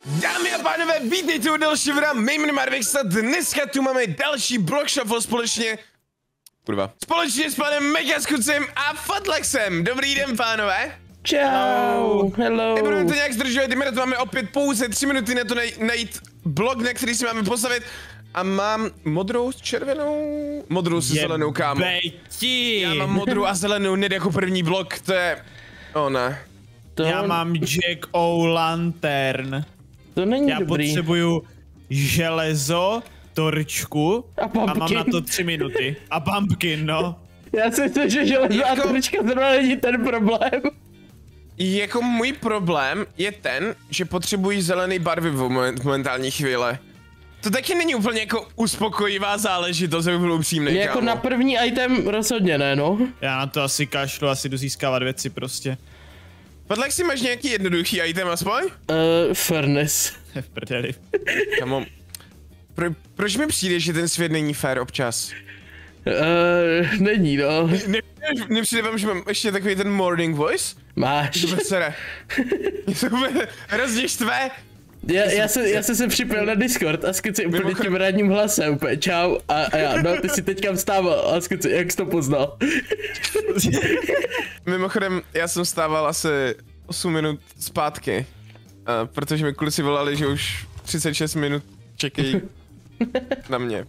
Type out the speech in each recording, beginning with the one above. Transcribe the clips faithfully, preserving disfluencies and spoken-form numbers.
Dámy a pánové, vítejte u dalšího videa, mé jméno Marvix a dneska tu máme další Block Shuffle společně... Kurva. Společně s panem Megaskucem a Fatlaxem. Dobrý den, pánové. Čau, hello. Nebudeme to nějak zdržovat, jdeme na to, máme opět pouze tři minuty na to nej najít blok, na který si máme postavit. A mám modrou s červenou, modrou s zelenou, kámo. Bejti. Já mám modrou a zelenou hned jako první blok, to je... O ne. To... Já mám Jack O' Lantern. To není Já dobrý. potřebuju železo, torčku a, a mám na to tři minuty. A pumpkin, no. Já si myslím, že železo jako... a torčka zrovna není ten problém. Jako můj problém je ten, že potřebuji zelený barvy v moment, momentální chvíle. To taky není úplně jako uspokojivá záležitost, aby byl upřímnej, jako na první item rozhodně ne, no. Já na to asi kašlu, asi jdu získávat věci prostě. Podle si máš nějaký jednoduchý item aspoň? Uh, furnace. V prdeli. Kamo, pro, proč mi přijde, že ten svět není fair občas? Uh, není, no. Ne, nepřijde vám, že mám ještě takový ten morning voice? Máš. To sere. Mě to bude hrozně štve. Já, já, se, já jsem se připojil na Discord a Skuci úplně Mimochodem... tím radním hlasem, úplně čau a, a já, no ty si teďka vstával a Skuci, jak jsi to poznal? Mimochodem, já jsem vstával asi osm minut zpátky, uh, protože mi kluci volali, že už třicet šest minut čekají na mě.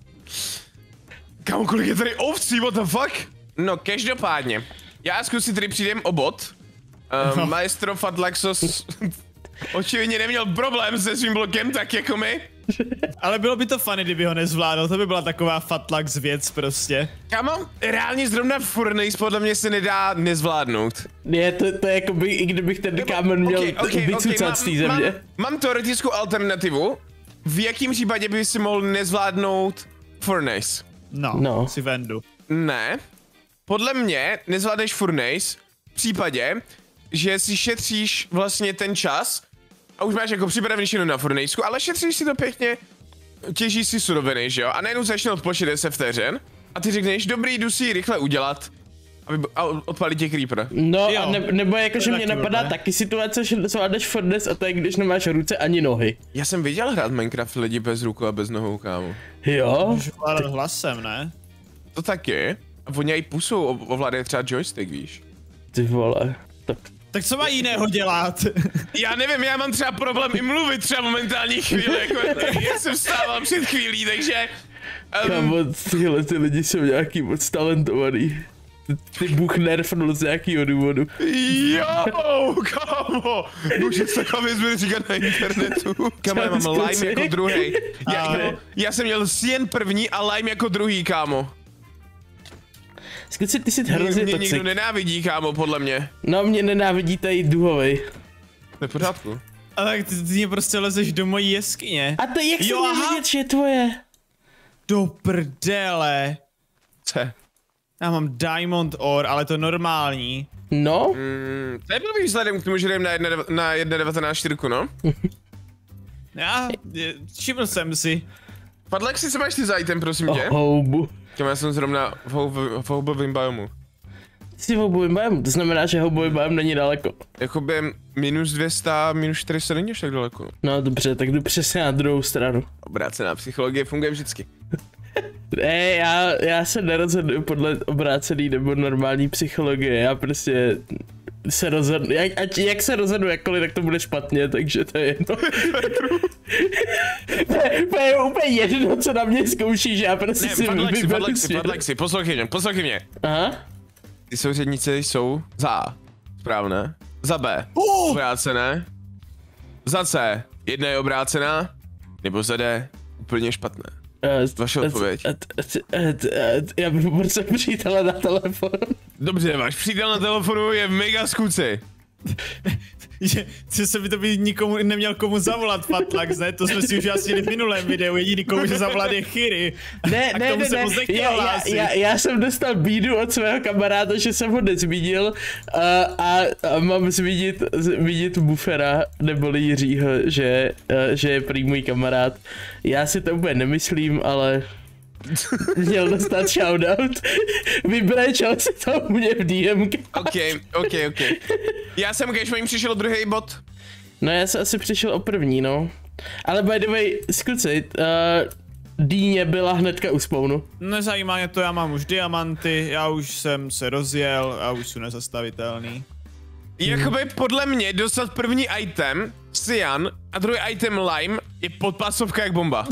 Kámo, kolik je tady ovcí, what the fuck? No, každopádně, já a Skuci tady přijdem o bod. Uh, no. Maestro Fatlaxos očividně neměl problém se svým blokem, tak jako my. Ale bylo by to funny, kdyby ho nezvládl, to by byla taková Fatlax věc prostě. Kámo, reálně zrovna Furnace podle mě se nedá nezvládnout. Je, to, to je jako by, i kdybych ten kámen měl okay, okay, vycucat okay, z té země. Mám, mám teoretickou alternativu, v jakém případě by si mohl nezvládnout Furnace. No, no. si vendu. Ne, podle mě nezvládneš Furnace v případě, že si šetříš vlastně ten čas a už máš jako připravený všechno na Furnaceu, ale šetříš si to pěkně, těžíš si suroviny, že jo? A najednou začne odpočít deset vteřin a ty řekneš, dobrý, jdu si ji rychle udělat aby, a odpalit tě creeper. No jo, a ne, nebo jakože mě napadá ne? taky situace, že zvládneš Furnace a to je, když nemáš ruce ani nohy. Já jsem viděl hrát Minecraft lidi bez ruku a bez nohou, kámo. Jo? Můžu ovládat hlasem, ne? To taky. A oni i pusou ovládají třeba joystick, víš? Ty vole. Tak. Tak co má jiného dělat? Já nevím, já mám třeba problém i mluvit třeba momentální chvíli, jako já jsem vstával před chvílí, takže... Um... Kámo, tyhle ty lidi jsou nějaký moc talentovaný. Ty, ty Bůh nerfnul z nějakýho důvodu. Jo, kámo! Může se taková věc bude říkat na internetu. Kámo, já mám lime jako druhý. Já, já jsem měl sien první a lime jako druhý, kámo. Skuci, ty jsi hrozně toxic. Mě toxic. někdo nenávidí, kámo, podle mě. No, mě nenávidí tady duhovej. To je v pořádku. A tak ty, ty mě prostě lezeš do mojí jeskyně. A to jak jo, se mě vidět, že je tvoje? Do prdele. Co? Já mám diamond ore, ale to normální. No? Mm, to je byl výsledek k tomu, že jdem na jedna devatenáct čtyřku, no? Já, všiml jsem si. Padlek si, co máš ty za item, prosím tě? Oh, houbu. Já jsem zrovna v, houbu, v houbovém biomu. Jsi v houbovém biomu, to znamená, že houbový biom není daleko. Jakoby minus dvě stě, minus čtyři sta není až tak daleko. No dobře, tak jdu přesně na druhou stranu. Obrácená psychologie funguje vždycky. Ne, já, já se nerozhoduju podle obrácený nebo normální psychologie, já prostě se rozhodnu, jak, ať, jak se rozhodnu jakkoliv, tak to bude špatně, takže to je jedno. To je úplně jedno, co na mě zkoušíš, já prostě ne, si vyberu padlek si, padlek si, poslouchej mě, poslouchej mě. Aha. Ty souřednice jsou za A, správné, za B, oh! obrácené, za C, jedna je obrácená, nebo za D, úplně špatné. Vaše odpověď. Já bych poprosil přítele na telefon. Dobře, váš přítel na telefonu je mega skuci. Že se by to by nikomu neměl komu zavolat, Fatlax, ne? To jsme si už jasnili v minulém videu, jediný komu může zavolat je Chyry. Ne, a ne, ne, ne, já, já, já, já jsem dostal bídu od svého kamaráda, že jsem ho nezmínil a, a, a mám zmínit, zmínit Bufera, neboli Jiřího, že, že je prý můj kamarád. Já si to úplně nemyslím, ale... Měl dostat shoutout. Vybrečel si to u mě v D M. Ok, ok, ok. Já jsem když jim přišel druhý bod. No já jsem asi přišel o první, no. Ale by the way, skuci, uh, dýně byla hnedka u spawnu. Nezajímá mě to, já mám už diamanty, já už jsem se rozjel a už jsou nezastavitelný. Jakoby podle mě dostat první item, cyan, a druhý item lime, je podpásovka jak bomba.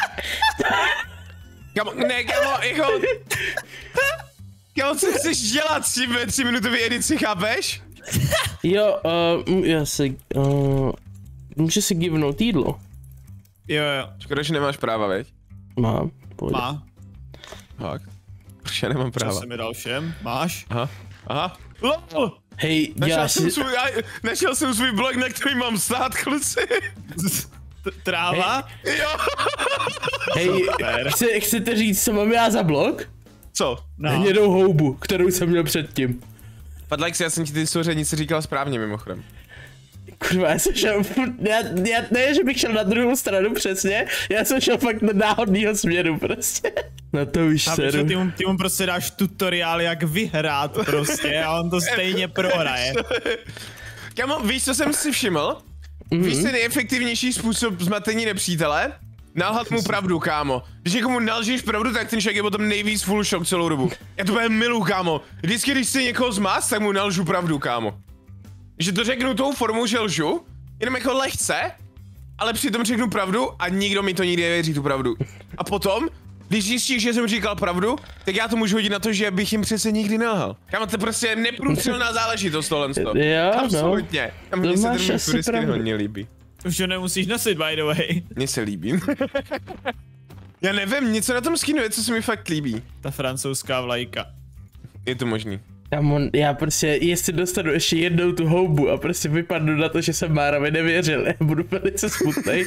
Kamo, ne, kamo, jako... Kamo, co chceš dělat s tím ve tři minutové edici, chápeš? Jo, uh, já si, uh, můžu si givnout jídlo. Jo, jo. Škoda, že nemáš práva, veď? Mám, pojď. Má. Tak. Proč já nemám práva? Co jsem mi dal všem? Máš? Aha, aha. LOL! Hej, Našel, já jsem si... svůj, našel jsem svůj blok, na který mám stát, kluci. Tráva? Jo. Hej, chci, chcete říct, co mám já za blok? Co? No. Hnědou houbu, kterou jsem měl předtím. Padlax, já jsem ti ty souřadnice říkal správně mimochodem. Kurva, já jsem šel, já, já, ne, že bych šel na druhou stranu přesně, já jsem šel fakt na náhodnýho směru prostě. Na to už seru. Ty mu, ty mu prostě dáš tutoriál, jak vyhrát prostě a on to stejně prohraje. Kámo, víš, co jsem si všiml? Mm-hmm. Víš, ten nejefektivnější způsob zmatení nepřítele? Nalhat mu pravdu, kámo. Když někomu nalžíš pravdu, tak ten člověk je potom nejvíc full shock celou dobu. Já to bude milu, kámo. Vždycky, když si někoho zmás, tak mu nalžu pravdu, kámo. Že to řeknu tou formou, že lžu, jenom jako lehce, ale přitom řeknu pravdu a nikdo mi to nikdy nevěří, tu pravdu. A potom, když zjistíš, že jsem říkal pravdu, tak já to můžu hodit na to, že bych jim přece nikdy nelhal. Kámo, to prostě je neprůstřelná záležitost tohle. Jo, absolutně. No. Mně se máš ten asi pravdu. hodně líbí. Už to nemusíš nosit, by the way. Mně se líbí. Já nevím, něco na tom skinu je, co se mi fakt líbí. Ta francouzská vlajka. Je to možný. Kámo, já prostě, jestli dostanu ještě jednou tu houbu a prostě vypadnu na to, že jsem Márovi nevěřil, já budu velice smutnej.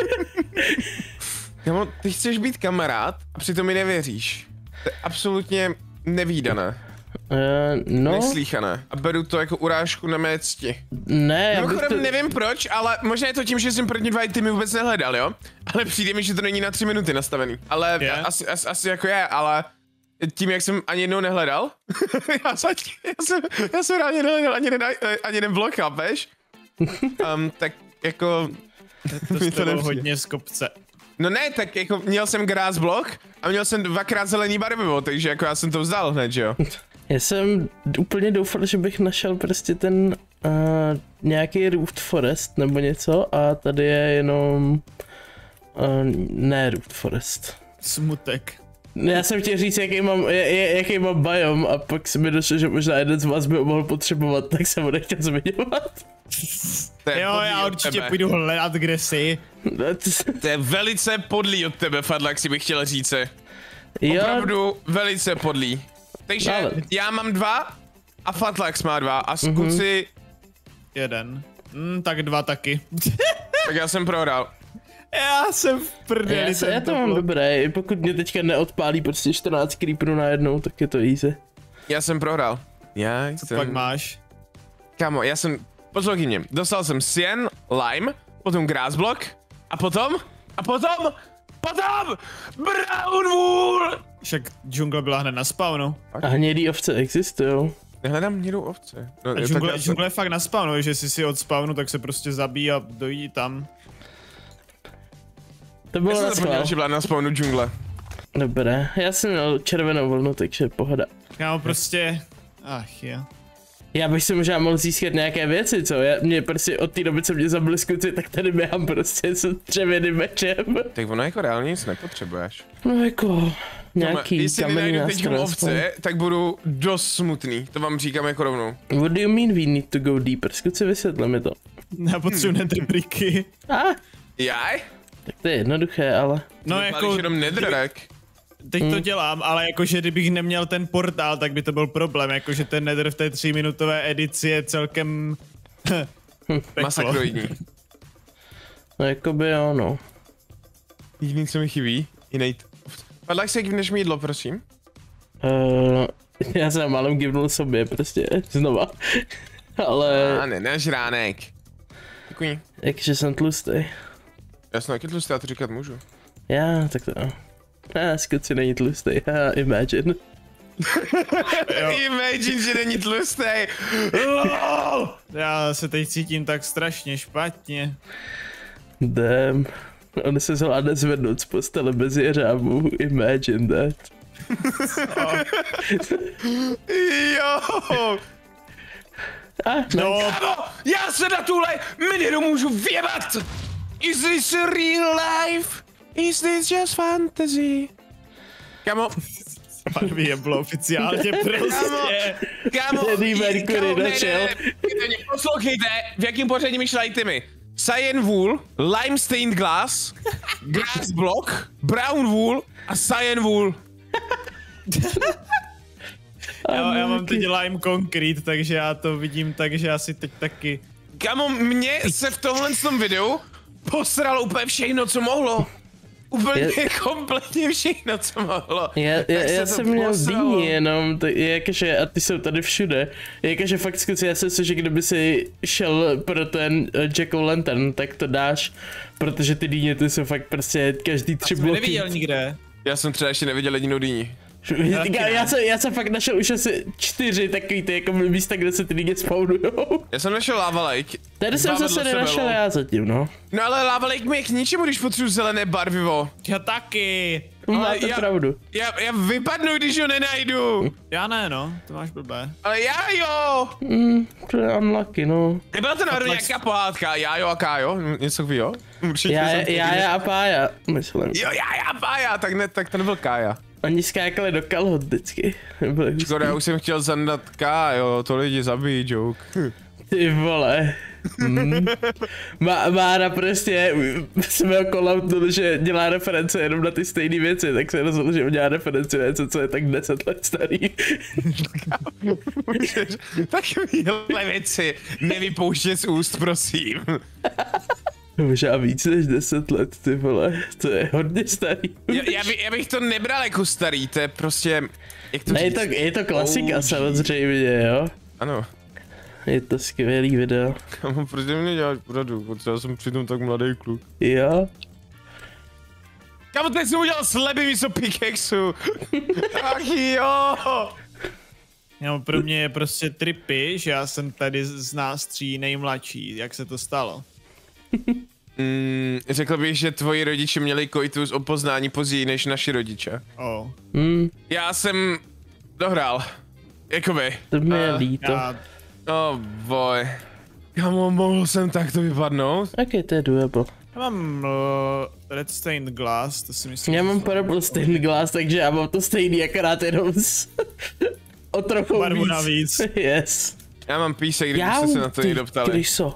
Kámo, ty chceš být kamarád a přitom mi nevěříš. To je absolutně nevídané. Uh, no. Neslíchané. A beru to jako urážku na mé cti. Ne, já bych Mimochodem to... nevím proč, ale možná je to tím, že jsem první dva týmy vůbec nehledal, jo? Ale přijde mi, že to není na tři minuty nastavený. Ale Yeah. asi, asi, asi jako je, ale tím, jak jsem ani jednou nehledal, já, jsem, já, jsem, já jsem reálně nehledal ani jeden, ani jeden blok, chápeš? Um, tak jako... To mi to bylo nepřijde. hodně z kopce. No ne, tak jako měl jsem grass blok a měl jsem dvakrát zelený barvivo, takže jako já jsem to vzdal hned, že jo? Já jsem úplně doufal, že bych našel prostě ten uh, nějaký Root Forest nebo něco a tady je jenom uh, ne Root Forest. Smutek. Já jsem chtěl říct, jaký mám, je, jaký mám biom a pak se mi došlo, že možná jeden z vás by ho mohl potřebovat, tak jsem ho nechtěl zmiňovat. To je Jo, podlý já od určitě tebe. půjdu hledat, kde jsi. To je velice podlý od tebe, Fadlaxi, bych chtěl říct. Jo, Opravdu velice podlý. Takže Ale- já mám dva a Fatlax má dva a zkuci, Jeden. Hm, tak dva taky. tak já jsem prohrál. Já jsem v prdeli. já, se, já to tento mám blok. dobré, pokud mě teďka neodpálí prostě čtrnáct creeperů najednou, tak je to easy. Já jsem prohrál. Já jsem... Pak máš. Kámo, já jsem... Poslouchej mě. Dostal jsem cyan, lime, potom grass block a potom... A potom... Potom... Brown wool! Však džungle byla hned na spawnu. A hnědý ovce existují. Nehledám hnědou ovce. No, A tak džungle, já jsem- džungle je fakt na spawnu, že jsi si od spawnu, tak se prostě zabíjí a dojít tam. To Já bylo jsem na zapomněl, schvál. že byla na spawnu džungle. Dobré, já jsem měl červenou vlnu, takže pohoda. Kámo, prostě... Ach jo. Já bych si možná mohl získat nějaké věci, co? Já, mě prostě od té doby, co mě zabili skuci, tak tady běhám prostě s dřevěným mečem. Tak ono jako reálně nic nepotřebuješ. No jako, nějaký Jestli kamenný nenajdu teď nástroj. ovce, tak budu dost smutný. To vám říkám jako rovnou. What do you mean we need to go deeper? Skuci, vysvětli mi to. Já potřebuji netherbricky. A, Jaj? tak to je jednoduché, ale... No Vypálíš jako... jenom netherrack. Teď Hmm. to dělám, ale jakože kdybych neměl ten portál, tak by to byl problém, jakože ten nether v té tříminutové edici je celkem... peklo. Masakroidní. No jakoby jo, no. Jediný, co mi chybí, jiný... Padlak se givneš mi jídlo, prosím. Uh, já jsem málem givnul sobě prostě, znova. Ale, A ne, náš ránek. Děkuji. jakže jsem tlustý. Já jsem taky tlustý, já to říkat můžu. Já, tak to jo. Ah, skuci není tlustý, haha, imagine. Imagine, že není tlustej. LOL. Já se teď cítím tak strašně špatně. Damn. On se zvládne zvednout z postele bez jeřábu. Imagine that. Jo. Ah, No, Kámo, já se na tuhle miniru můžu věbat. Is this a real life? Is this just fantasy? Kámo, pan vyjeblo oficiálně prostě. kámo, Freddie Mercury kámo, ne, ne, došel. ne, ne, ne, poslouchejte, v jakém pořadí myšlej ty mi. Cyan Wool, Lime Stained Glass, Grass Block, Brown Wool a Cyan Wool. Já, já mám teď Lime Concrete, takže já to vidím tak, že asi teď taky. Kámo, mně se v tomhle tom videu posralo úplně všechno, co mohlo. Úplně Je- kompletně všechno, co mohlo. Já, já, Tak se já to jsem měl posralo. dýni jenom, to je jakože, a ty jsou tady všude. Je jakože fakt zkusím, já si myslím, že kdyby si šel pro ten uh, Jack O'Lantern, tak to dáš, protože ty dýně ty jsou fakt prostě každý tři Jsem bloky. neviděl nikde. Já jsem třeba ještě neviděl jedinou dýni. Já, já, jsem, já jsem fakt našel už asi čtyři takový ty jako místa, kde se ty dýně spawnujou. Já jsem našel Lava Lake. Tady jsem Dva zase vedle sebe, nenašel lol. já zatím, no. No ale Lava Lake mi je k ničemu, když potřebuji zelené barvivo. Já taky. Máte já- pravdu. Já, já vypadnu, když ho nenajdu. Já ne, no, to máš blbé. Ale já jo. Hmm, to je unlucky, no. Nebyla to náhodou Tak- nějaká pohádka, já jo a Kájo, něco takového? Určitě Já, jsem já, taky- já a Pája, myslím. Jo, já, já, Pája, tak ne, tak to nebyl Kája. Oni skákali do kalhot vždycky. Byli hustý. Škoda, já už jsem chtěl zandat Kájo, to lidi zabijí, joke. Ty vole. Hmm. Má, Mára prostě, jsme ho call že dělá reference jenom na ty stejné věci, tak se rozhodl, že udělá reference na něco, co je tak deset let starý. Můžeš takovýhle věci nevypouštět z úst, prosím. Možná víc než deset let, ty vole, to je hodně starý. Já, já, by, já bych to nebral jako starý, to je prostě, jak to Ne, je říct? to, je to klasika O G. samozřejmě, jo. Ano. Je to skvělý video. Kámo, proč mě děláš pořadu, protože já jsem přitom tak mladý kluk. Jo. Kámo, teď jsem udělal sleby místo pickaxu. Ach jo. Jo, pro mě je prostě trippy, že já jsem tady z nás tří nejmladší, jak se to stalo. Mm, řekl bych, že tvoji rodiče měli koitus o poznání později než naši rodiče. Oh. Hmm, Já jsem dohrál. Jakoby. to mi je Eh, líto. Já, Oh boy. Kámo, mohl jsem takto vypadnout? Ok, to je doable. já mám uh, Red Stained Glass, to si myslím. Já že mám to- Purple Stained Glass, takže já mám to stejný, akorát jenom s... o trochu Barvu víc. navíc. Yes. Já mám písek, Já kdybyste se na to ty někdo ptali. kryso.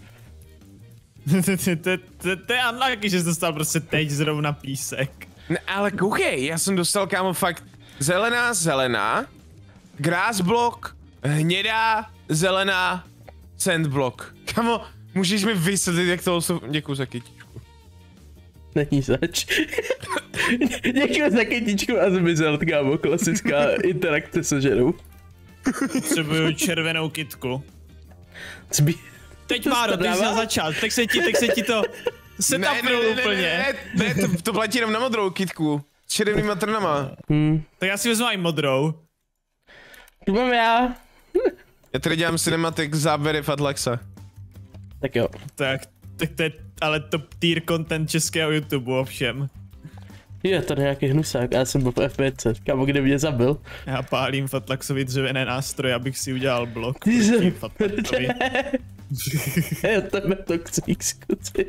To- to- to- To je unlucky, že jsi dostal prostě teď zrovna písek. Ne, ale koukej, já jsem dostal, kámo, fakt zelená, zelená, grass block, hnědá, zelená, sand block. Kámo, můžeš mi vysvětlit, jak to jsou... Děkuji za kytičku. Není zač. Děkuji za kytičku a zmizel, kámo, klasická interakce se ženou. Potřebuju červenou kitku. Zbí... Teď To Máro, se ty jsi dává? měl začát, tak se ti, tak se ti to setupnul úplně. ne, ne, ne, to, to platí jenom na modrou kytku. S červenýma trnama. Hmm. Tak já si vezmu i modrou. Tu mám já. Já tady dělám cinematic záběry Fatlaxa. Tak jo. Tak, tak to je ale top tier content českého YouTube ovšem. Je to nějaký hnusák, já jsem byl v F pět set, kámo, kde mě zabil. Já pálím Fatlaxovi dřevěné nástroje, abych si udělal blok Ty proti jsem- Fatlaxovi. Je to metoxík, skuci.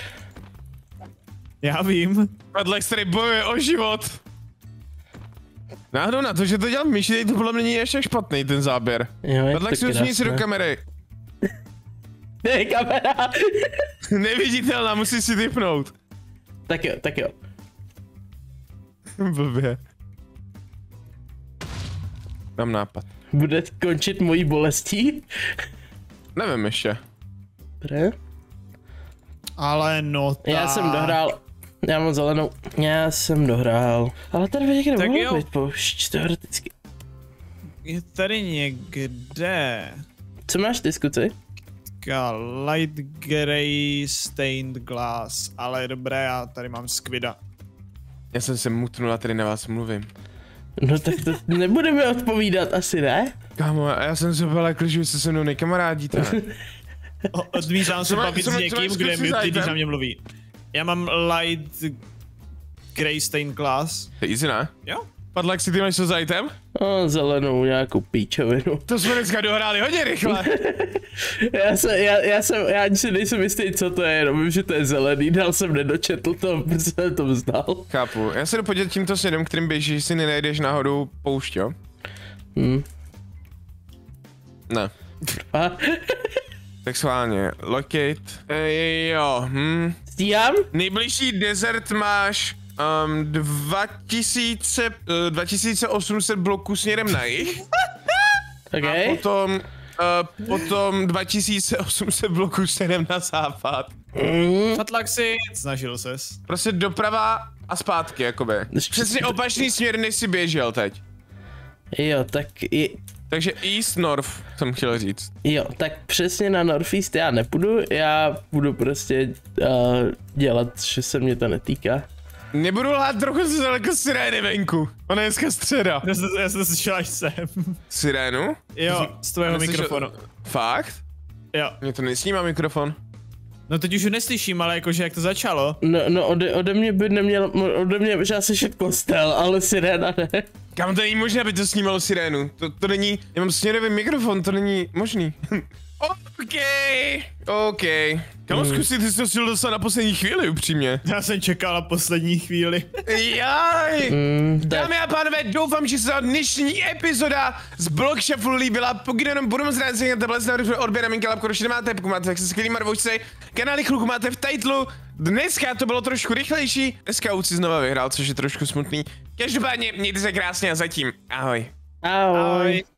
Já vím. Fatlax tady bojuje o život. Náhodou na to, že to dělám myši, to podle mě není ještě špatný ten záběr. Jo, je Fatlax, to usmí se do krásné. kamery. Ne, kamera. Neviditelná, musíš si typnout. Tak jo, tak jo. Blbě. Mám nápad. Bude končit mojí bolestí? Nevím ještě. Dobré. Ale no tak. Já jsem dohrál. Já mám zelenou. Já jsem dohrál. Ale tady by někde Tak mohlo jo. být poušť, teoreticky. Je tady někde. Co máš ty, skuci? Ka- Light Grey Stained Glass, ale dobré, já tady mám Squida. Já jsem se mutnul a tady na vás mluvím. No tak to nebudeme odpovídat, asi ne? Kámo, já jsem se byl jako, že se se mnou nejkamarádíte. Odmítám se Co má- bavit co s má- co někým, máš kdo je kluci mutý, když zájem? na mě mluví. Já mám light grey stain class. To je easy, ne? Jo? Padlak, si ty máš co za item? No, zelenou nějakou píčovinu. To jsme dneska dohráli hodně rychle. Já jsem, já, já jsem, já ani si nejsem jistý, co to je, jenom vím, že to je zelený, dál jsem nedočetl to, protože jsem to vzdal. Chápu, já se jdu podívat tímto směrem, kterým běžíš, že si nenajdeš náhodou poušť, jo? Hm. Ne. A, Tak schválně, locate. E, jo, hm. stíhám? Nejbližší desert máš um, dva tisíce, uh, dva tisíce osm set bloků směrem na jih. OK. A potom, uh, potom dva tisíce osm set bloků směrem na západ. Mm. Fatlaxi, snažil ses. Prostě doprava a zpátky, jakoby. Přesně opačný směr, než jsi běžel teď. Jo, tak je, Takže east, north, jsem chtěl říct. jo, tak přesně na Northeast já nepůjdu, já budu prostě uh, dělat, že se mě to netýká. Nebudu lhát, trochu se daleko sirény venku. Ona je dneska středa. Já jsem, já jsem to slyšel až sem. Sirénu? Jo, z tvého Neslyšel- mikrofonu. Fakt? Jo. Mě to nesnímá mikrofon. No teď už ho neslyším, ale jakože jak to začalo. No, no ode, ode mě by neměl, ode mě možná slyšet kostel, ale sirena ne. Kam to není možné, aby to snímalo sirénu? To, to není, já mám směrový mikrofon, to není možný. OK, OK. Kam zkusit, ty jsi to chtěl dostat na poslední chvíli, upřímně. Já jsem čekal na poslední chvíli. Jaj! Mm, tak, Dámy a pánové, doufám, že se vám dnešní epizoda z Block Shuffle líbila. Pokud jenom budu moc rád, že tahle snad odběr na minka lapku, když nemáte, pokud máte tak se skvělý marvoučce, kanály chluku máte v titlu. Dneska to bylo trošku rychlejší, dneska Uci znova vyhrál, což je trošku smutný. Každopádně, mějte se krásně a zatím ahoj. ahoj. Ahoj.